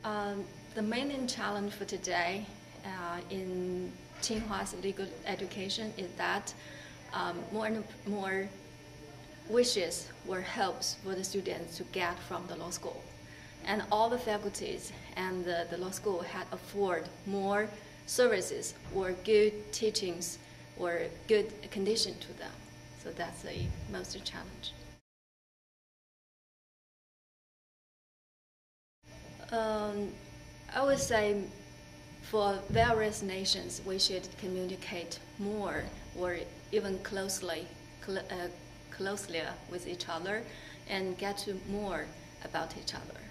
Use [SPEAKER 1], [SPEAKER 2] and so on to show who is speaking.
[SPEAKER 1] The main challenge for today in Tsinghua's legal education is that more and more wishes or helps for the students to get from the law school. And all the faculties and the law school had afford more services or good teachings or good condition to them. So that's the most challenge. I would say for various nations, we should communicate more or even closely with each other and get to more about each other.